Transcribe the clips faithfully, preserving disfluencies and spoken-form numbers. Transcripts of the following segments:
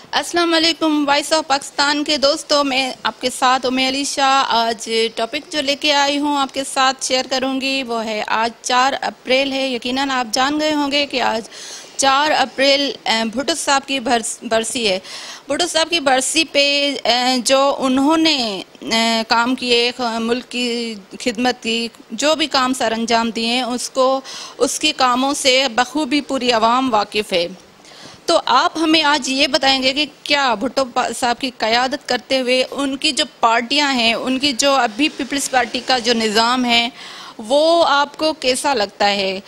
अस्सलाम वालेकुम voice of Pakistan के दोस्तों, मैं आपके साथ उम्मे अली शाह। आज टॉपिक जो लेके आई हूँ आपके साथ शेयर करूँगी वो है, आज चार अप्रैल है। यकीनन आप जान गए होंगे कि आज चार अप्रैल भुट्टो साहब की बरसी है। भुट्टो साहब की बरसी पे जो उन्होंने काम किए, मुल्क की खिदमत की, जो भी काम सर अंजाम दिए, उसको उसके कामों से बखूबी पूरी आवाम वाकिफ़ है। तो आप हमें आज ये बताएंगे कि क्या भुट्टो साहब की क़यादत करते हुए उनकी जो पार्टियां हैं, उनकी जो अभी पीपल्स पार्टी का जो निज़ाम है वो आपको कैसा लगता है?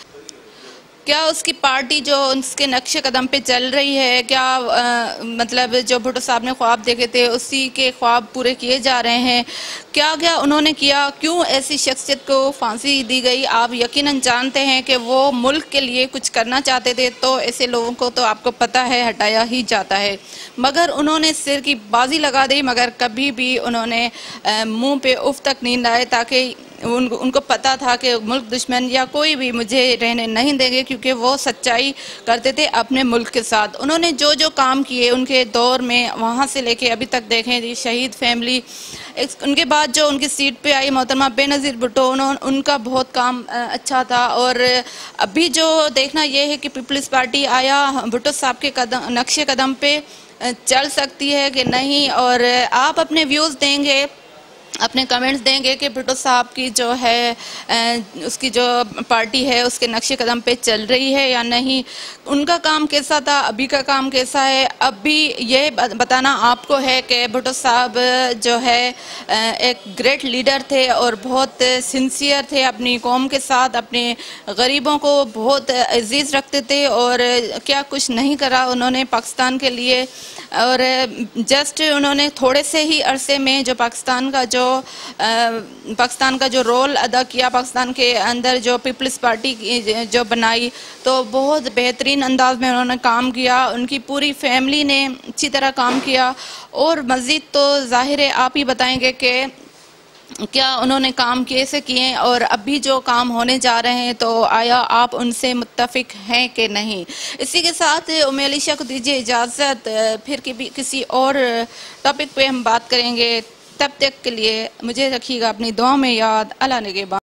क्या उसकी पार्टी जो उसके नक्शे कदम पे चल रही है, क्या आ, मतलब जो भुट्टो साहब ने ख्वाब देखे थे उसी के ख्वाब पूरे किए जा रहे हैं? क्या क्या उन्होंने किया? क्यों ऐसी शख्सियत को फांसी दी गई? आप यकीनन जानते हैं कि वो मुल्क के लिए कुछ करना चाहते थे, तो ऐसे लोगों को तो आपको पता है हटाया ही जाता है। मगर उन्होंने सिर की बाजी लगा दी, मगर कभी भी उन्होंने मुँह पे उफ तक नहीं लाए, ताकि उन, उनको पता था कि मुल्क दुश्मन या कोई भी मुझे रहने नहीं देंगे, क्योंकि वो सच्चाई करते थे अपने मुल्क के साथ। उन्होंने जो जो काम किए उनके दौर में, वहाँ से लेके अभी तक देखें, शहीद फैमिली, उनके बाद जो उनकी सीट पे आई मोहतरमा बेनज़ीर भुट्टो, उन्होंने उनका बहुत काम अच्छा था। और अभी जो देखना यह है कि पीपल्स पार्टी आया भुट्टो साहब के कदम नक्शे कदम पे चल सकती है कि नहीं। और आप अपने व्यूज़ देंगे, अपने कमेंट्स देंगे कि भुट्टो साहब की जो है उसकी जो पार्टी है उसके नक्शे कदम पे चल रही है या नहीं। उनका काम कैसा था, अभी का काम कैसा है? अभी ये बताना आपको है कि भुट्टो साहब जो है एक ग्रेट लीडर थे और बहुत सिंसियर थे अपनी कौम के साथ, अपने गरीबों को बहुत अजीज़ रखते थे। और क्या कुछ नहीं करा उन्होंने पाकिस्तान के लिए। और जस्ट उन्होंने थोड़े से ही अरसे में जो पाकिस्तान का जो पाकिस्तान का जो रोल अदा किया, पाकिस्तान के अंदर जो पीपल्स पार्टी जो बनाई, तो बहुत बेहतरीन अंदाज में उन्होंने काम किया। उनकी पूरी फैमिली ने अच्छी तरह काम किया। और मज़ीद तो ज़ाहिर है आप ही बताएंगे कि क्या उन्होंने काम कैसे किए और अभी जो काम होने जा रहे हैं, तो आया आप उनसे मुत्तफिक हैं कि नहीं? इसी के साथ उम्मे अली शाह को दीजिए इजाज़त। फिर किसी और टॉपिक पे हम बात करेंगे। तब तक के लिए मुझे रखिएगा अपनी दुआ में याद। अल्लाह निगहबान।